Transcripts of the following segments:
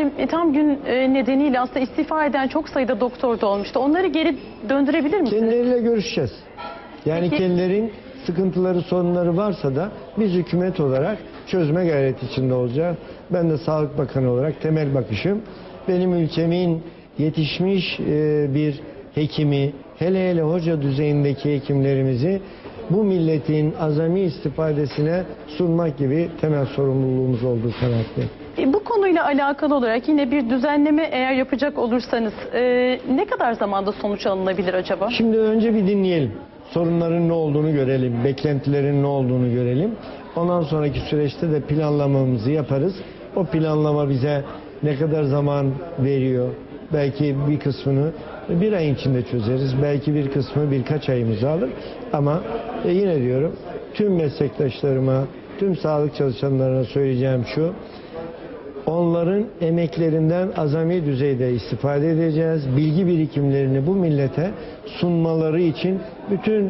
efendim tam gün nedeniyle aslında istifa eden çok sayıda doktor da olmuştu. Onları geri döndürebilir misiniz? Kendileriyle görüşeceğiz. Yani Peki, kendilerin sıkıntıları, sorunları varsa da biz hükümet olarak çözme gayreti içinde olacağız. Ben de Sağlık Bakanı olarak temel bakışım benim ülkemin yetişmiş bir hekimi, hele hoca düzeyindeki hekimlerimizi bu milletin azami istifadesine sunmak gibi temel sorumluluğumuz olduğu kanaatindeyim. Bu konuyla alakalı olarak yine bir düzenleme eğer yapacak olursanız ne kadar zamanda sonuç alınabilir acaba? Şimdi önce bir dinleyelim. Sorunların ne olduğunu görelim, beklentilerin ne olduğunu görelim. Ondan sonraki süreçte de planlamamızı yaparız. O planlama bize ne kadar zaman veriyor? Belki bir kısmını bir ay içinde çözeriz. Belki bir kısmı birkaç ayımızı alır. Ama yine diyorum tüm meslektaşlarıma, tüm sağlık çalışanlarına söyleyeceğim şu. Onların emeklerinden azami düzeyde istifade edeceğiz. Bilgi birikimlerini bu millete sunmaları için bütün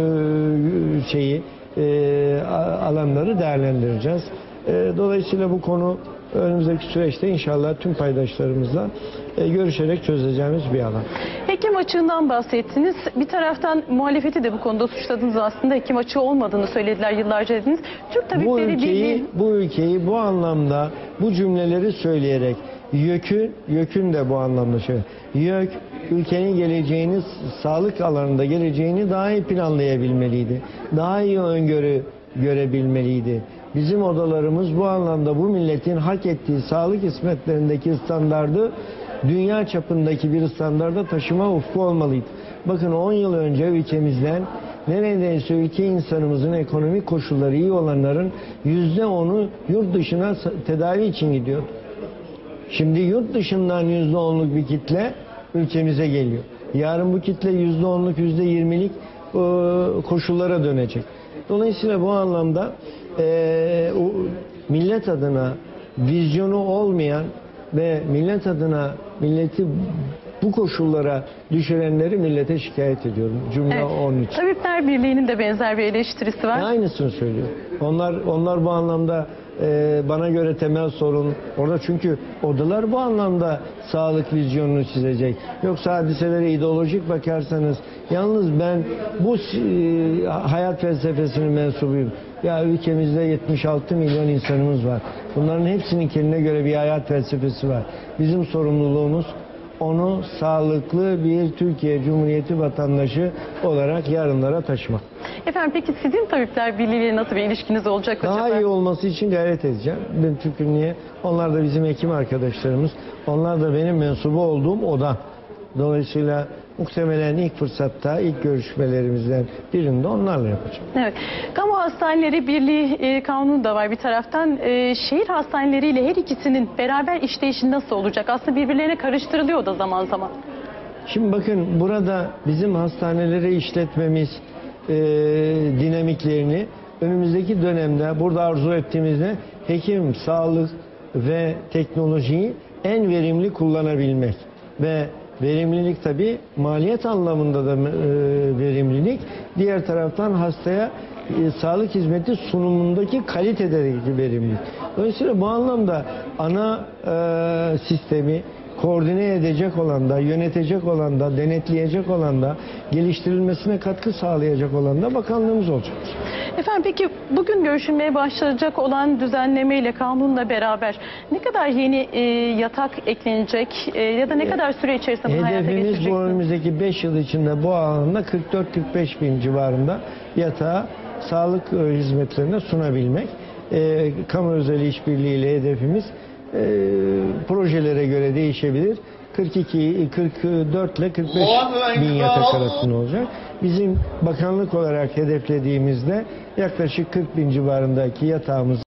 alanları değerlendireceğiz. Dolayısıyla bu konu önümüzdeki süreçte inşallah tüm paydaşlarımızla görüşerek çözeceğimiz bir alan. Hekim açığından bahsettiniz. Bir taraftan muhalefeti de bu konuda suçladınız aslında. Hekim açığı olmadığını söylediler yıllarca dediniz. Türk Tabipleri Birliği... Bu ülkeyi bu anlamda bu cümleleri söyleyerek YÖK'ün de bu anlamda YÖK ülkenin geleceğini, sağlık alanında geleceğini daha iyi planlayabilmeliydi. Daha iyi öngörü görebilmeliydi. Bizim odalarımız bu anlamda bu milletin hak ettiği sağlık hizmetlerindeki standardı dünya çapındaki bir standarda taşıma ufku olmalıydı. Bakın 10 yıl önce ülkemizden neredeyse ülke insanımızın ekonomik koşulları iyi olanların %10'u yurt dışına tedavi için gidiyor. Şimdi yurt dışından %10'luk bir kitle ülkemize geliyor. Yarın bu kitle %10'luk %20'lik koşullara dönecek. Dolayısıyla bu anlamda millet adına vizyonu olmayan ve millet adına milleti bu koşullara düşürenleri millete şikayet ediyorum. Cümle evet, onun için. Tabipler Birliği'nin de benzer bir eleştirisi var. Aynısını söylüyor. Onlar bu anlamda bana göre temel sorun orada, çünkü odalar bu anlamda sağlık vizyonunu çizecek. Yoksa hadiselere ideolojik bakarsanız, yalnız ben bu hayat felsefesinin mensubuyum. Ya ülkemizde 76 milyon insanımız var. Bunların hepsinin kendine göre bir hayat felsefesi var. Bizim sorumluluğumuz onu sağlıklı bir Türkiye Cumhuriyeti vatandaşı olarak yarınlara taşımak. Efendim peki sizin Tabipler Birliği ile nasıl bir ilişkiniz olacak acaba? Daha iyi olması için gayret edeceğim. Ben çünkü niye? Onlar da bizim hekim arkadaşlarımız. Onlar da benim mensubu olduğum oda. Dolayısıyla muhtemelen ilk fırsatta, ilk görüşmelerimizden birinde onlarla yapacağım. Evet. Kamu Hastaneleri Birliği kanunu da var bir taraftan. Şehir hastaneleriyle her ikisinin beraber işleyişi nasıl olacak? Aslında birbirlerine karıştırılıyor da zaman zaman. Şimdi bakın, burada bizim hastaneleri işletmemiz dinamiklerini önümüzdeki dönemde burada arzu ettiğimizde hekim, sağlık ve teknolojiyi en verimli kullanabilmek ve verimlilik tabii maliyet anlamında da verimlilik. Diğer taraftan hastaya sağlık hizmeti sunumundaki kalitedeki verimlilik. Dolayısıyla bu anlamda ana sistemi koordine edecek olan da, yönetecek olan da, denetleyecek olan da, geliştirilmesine katkı sağlayacak olan da bakanlığımız olacak. Efendim peki bugün görüşülmeye başlayacak olan düzenlemeyle, kanunla beraber ne kadar yeni yatak eklenecek ya da ne kadar süre içerisinde bunu hayata geçireceksiniz? Hedefimiz bu önümüzdeki 5 yıl içinde bu alanda 44-45 bin civarında yatağı sağlık hizmetlerine sunabilmek. Kamu özel işbirliğiyle hedefimiz projelere göre değişebilir. 44 ile 45 bin yatak arasında olacak. Bizim bakanlık olarak hedeflediğimizde yaklaşık 40 bin civarındaki yatağımız